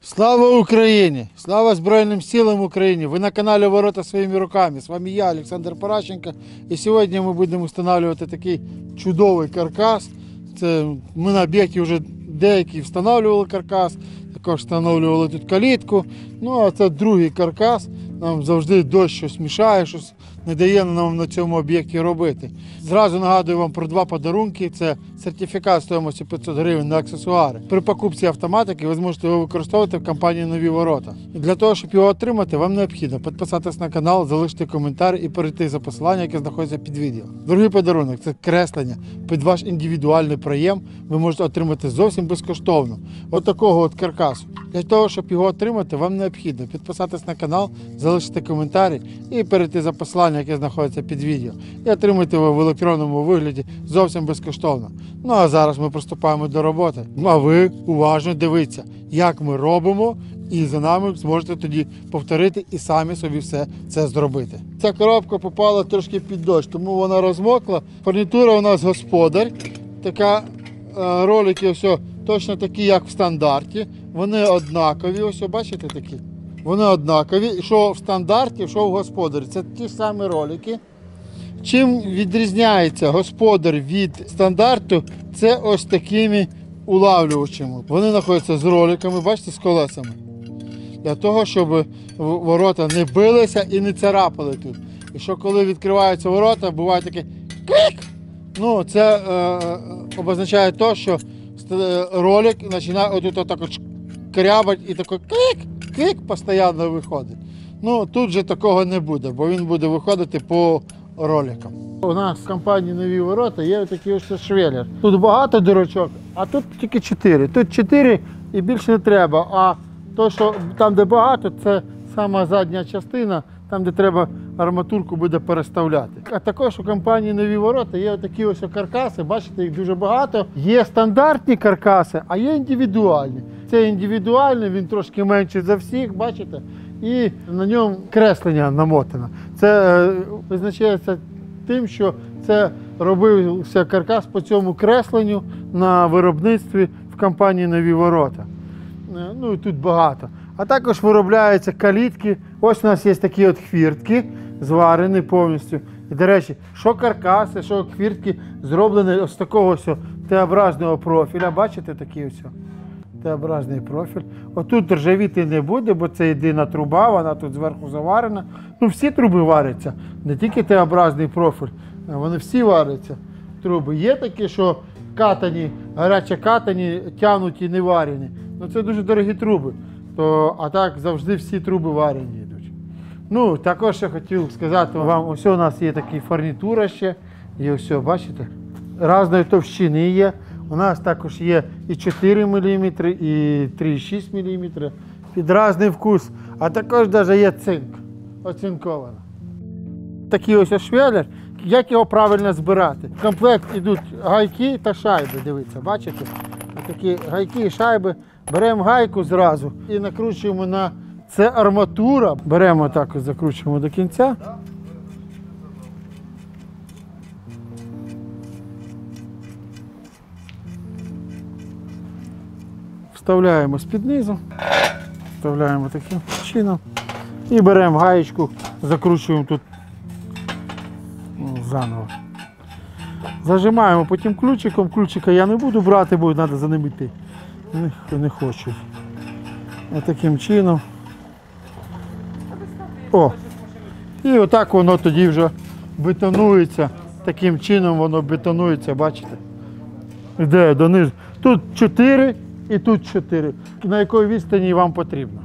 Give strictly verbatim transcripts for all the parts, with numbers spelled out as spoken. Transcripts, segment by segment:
Слава Україні! Слава Збройним силам України! Ви на каналі Ворота своїми руками. З вами я, Олександр Паращенко. І сьогодні ми будемо встановлювати такий чудовий каркас. Це ми на об'єкті вже деякі встановлювали каркас, також встановлювали тут калітку. Ну а це другий каркас. Нам завжди дощ щось мішає, щось не дає нам на цьому об'єкті робити. Зразу нагадую вам про два подарунки. Це сертифікат стоїмостю п'ятсот гривень на аксесуари. При покупці автоматики ви зможете його використовувати в компанії «Нові ворота». І для того, щоб його отримати, вам необхідно підписатись на канал, залишити коментар і перейти за посилання, яке знаходиться під відео. Другий подарунок – це креслення під ваш індивідуальний проєм. Ви можете отримати зовсім безкоштовно. От такого от каркасу. Для того, щоб його отримати, вам необхідно підписатись на канал, залишити коментарі і перейти за посилання, яке знаходиться під відео. І отримати його в електронному вигляді зовсім безкоштовно. Ну а зараз ми приступаємо до роботи. Ну а ви уважно дивіться, як ми робимо, і за нами зможете тоді повторити і самі собі все це зробити. Ця коробка попала трошки під дощ, тому вона розмокла. Фурнітура у нас господар. Така е, ролики ось точно такі, як в стандарті. Вони однакові, ось бачите такі? Вони однакові, що в стандарті, що в господарі. Це ті ж самі ролики. Чим відрізняється господар від стандарту, це ось такими улавлювачами. Вони знаходяться з роликами, бачите, з колесами. Для того, щоб ворота не билися і не царапали тут. І що коли відкриваються ворота, буває таке клик. Ну, це е, обозначає те, що ролик починає отут отак от крябати і такий клик, клик постійно виходить. Ну, тут же такого не буде, бо він буде виходити по роликам. У нас в компанії «Нові ворота» є такий ось швеллер. Тут багато дирочок, а тут тільки чотири. Тут чотири і більше не треба. А то, що там, де багато, це сама задня частина, там, де треба арматурку буде переставляти. А також у компанії «Нові ворота» є такі ось каркаси, бачите, їх дуже багато. Є стандартні каркаси, а є індивідуальні. Це індивідуальний, він трошки менший за всіх, бачите? І на ньому креслення намотано. Це е, визначається тим, що це робився каркас по цьому кресленню на виробництві в компанії «Нові ворота». Е, ну і тут багато. А також виробляються калітки. Ось у нас є такі от хвіртки, зварені повністю. І, до речі, що каркаси, що хвіртки зроблені ось такого ось Т-образного профіля. Бачите, такий ось Т-образний профіль. Отут ржавіти не буде, бо це єдина труба, вона тут зверху заварена. Ну, всі труби варяться, не тільки Т-образний профіль, вони всі варяться. Труби є такі, що катані, гаряче катані, тягнуті, не варені. Ну, це дуже дорогі труби. То, а так завжди всі труби варені йдуть. Ну, також я хотів сказати вам, ось у нас є така фурнітура ще. І ось, бачите, різної товщини є. У нас також є і чотири міліметри, і три і шість міліметрів. Під різний вкус. А також навіть є цинк, оцинковано. Такий ось швеллер, як його правильно збирати. В комплект йдуть гайки та шайби, дивіться, бачите? Такі гайки і шайби. Беремо гайку зразу і накручуємо на... Це арматура. Беремо так і закручуємо до кінця. Вставляємо з-під низу. Вставляємо таким чином. І беремо гаєчку, закручуємо тут заново. Зажимаємо потім ключиком. Ключика я не буду брати, бо треба за ним йти. Не, не хочу. Ось таким чином. О! І отак воно тоді вже бетонується. Таким чином воно бетонується, бачите? Йде донизу. Тут чотири і тут чотири. На якій відстані вам потрібно.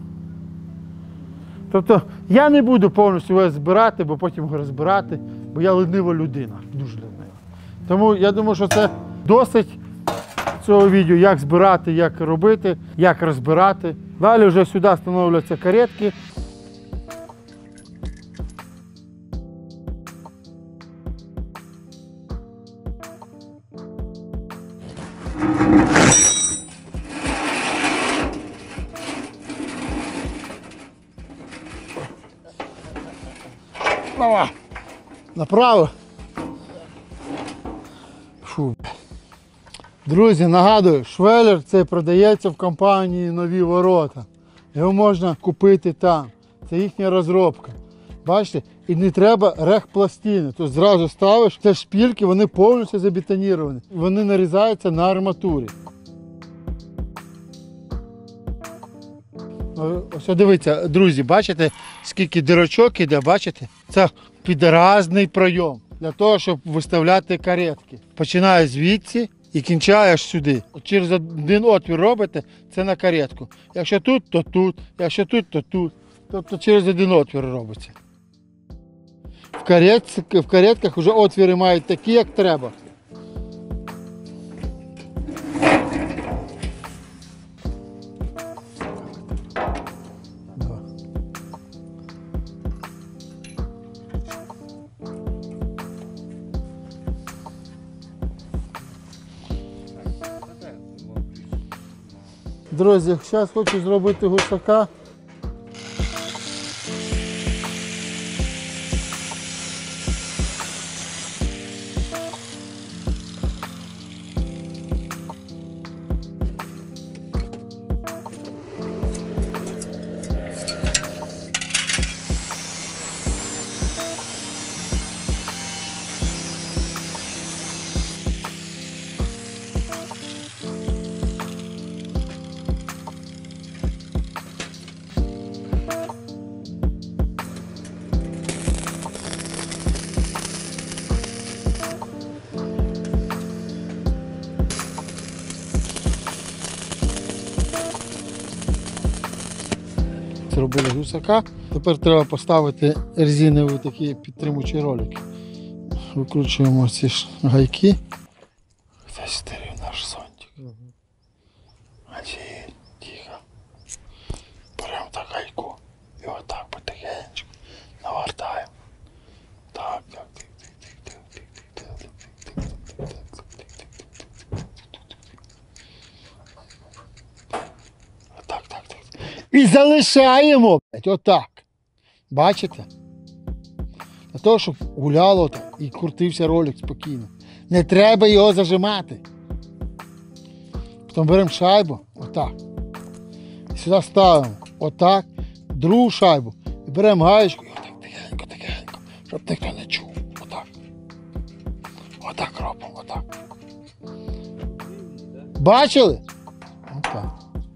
Тобто я не буду повністю його збирати, бо потім його розбирати, бо я ленива людина. Дуже ленива. Тому я думаю, що це досить цього відео, як збирати, як робити, як розбирати. Далі вже сюди встановлюються каретки. Направо. Фу. Друзі, нагадую, швеллер цей продається в компанії «Нові ворота». Його можна купити там. Це їхня розробка. Бачите? І не треба рехпластини. Тобто зразу ставиш, це шпильки, вони повністю забетоніровані. Вони нарізаються на арматурі. Ось дивіться, друзі, бачите, скільки дирочок іде, бачите? Це підразний пройом для того, щоб виставляти каретки. Починає звідси і кінчає аж сюди. Через один отвір робите, це на каретку. Якщо тут, то тут, якщо тут, то тут. Тобто через один отвір робиться. В, карет, в каретках вже отвіри мають такі, як треба. Друзі, зараз хочу зробити гусака. Зробили гусака. Тепер треба поставити резинові такі підтримуючі ролики. Викручуємо ці ж гайки. Хтось стерів наш зонтик. Значить, тихо. Беремо так гайку і отак потихенечку навертаємо. Так, так, так, так, так, так, так, так, так, так, так. І залишаємо, отак. Бачите? Для того, щоб гуляло так і крутився ролик спокійно. Не треба його зажимати. Потім беремо шайбу, отак. Сюди ставимо, отак, другу шайбу. І беремо гаєчку і отак тихенько, тихенько, щоб ніхто не чув. Отак. Отак робимо, отак. Бачили? Отак.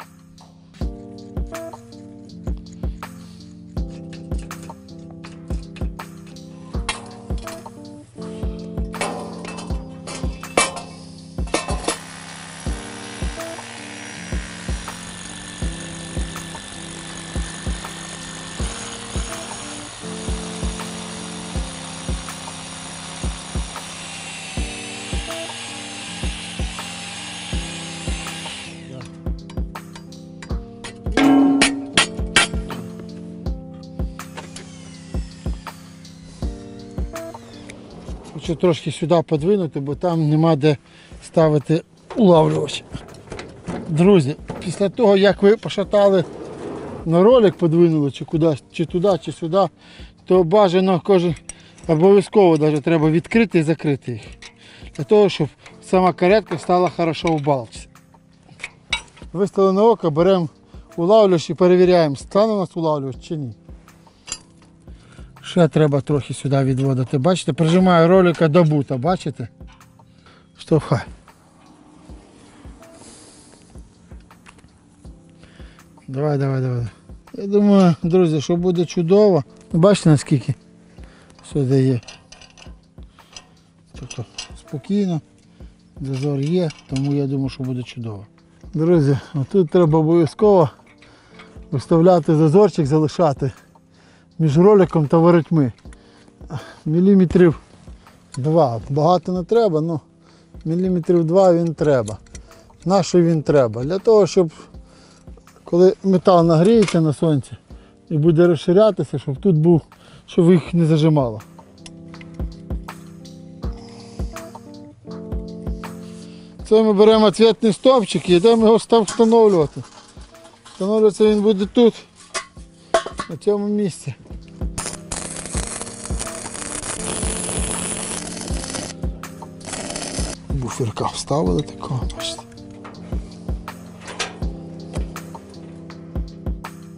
Хочу трошки сюди подвинути, бо там нема де ставити улавлювач. Друзі, після того, як ви пошатали на ролик, подвинули, чи кудись, чи туди, чи сюди, то бажано кожен, обов'язково навіть треба відкрити і закрити їх. Для того, щоб сама каретка стала хорошо в балці. Виставлене око, беремо улавлювач і перевіряємо, стане у нас улавлювач чи ні. Ще треба трохи сюди відводити. Бачите, прижимаю ролика до бута, бачите? Штовхай. Давай, давай, давай. Я думаю, друзі, що буде чудово. Бачите, наскільки сюди є. Тобто спокійно, зазор є, тому я думаю, що буде чудово. Друзі, тут треба обов'язково виставляти зазорчик, залишати між роликом та воротьми. Міліметрів два. Багато не треба, але міліметрів два він треба. На що він треба? Для того, щоб коли метал нагріється на сонці і буде розширятися, щоб тут був, щоб їх не зажимало. Це ми беремо цвітний стовпчик і йдемо його встановлювати. Встановлюватися він буде тут, на цьому місці. Буферка вставили такого, бачите.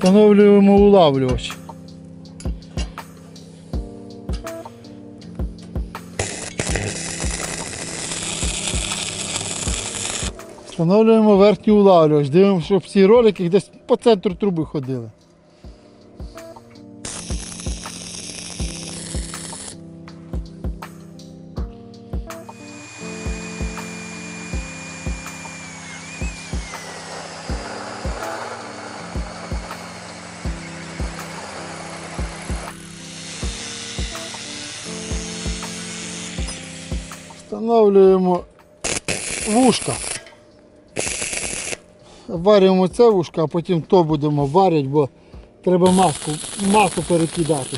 Встановлюємо улавлювач. Встановлюємо верхній улавлювач. Дивимося, щоб ці ролики десь по центру труби ходили. Встановлюємо вушка. Варюємо це вушко, а потім то будемо варити, бо треба маску, масу перекидати.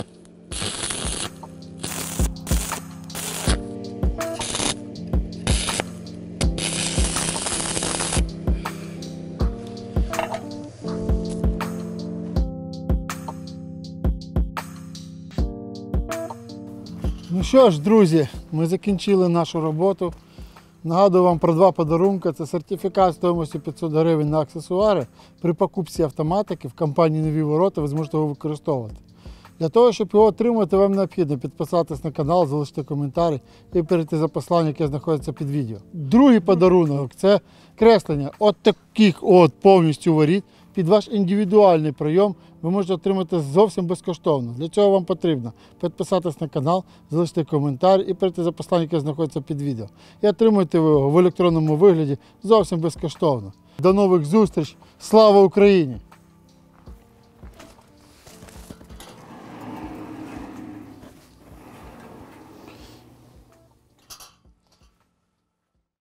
Ну що ж, друзі, ми закінчили нашу роботу. Нагадую вам про два подарунки. Це сертифікат стоїмостю п'ятсот гривень на аксесуари. При покупці автоматики в компанії «Нові ворота» ви зможете його використовувати. Для того, щоб його отримати, вам необхідно підписатись на канал, залишити коментарі і перейти за посланням, яке знаходиться під відео. Другий подарунок – це креслення от таких от повністю воріт. Під ваш індивідуальний прийом ви можете отримати зовсім безкоштовно. Для цього вам потрібно підписатись на канал, залишити коментар і перейти за посланням, яке знаходиться під відео. І отримуєте ви його в електронному вигляді зовсім безкоштовно. До нових зустріч! Слава Україні!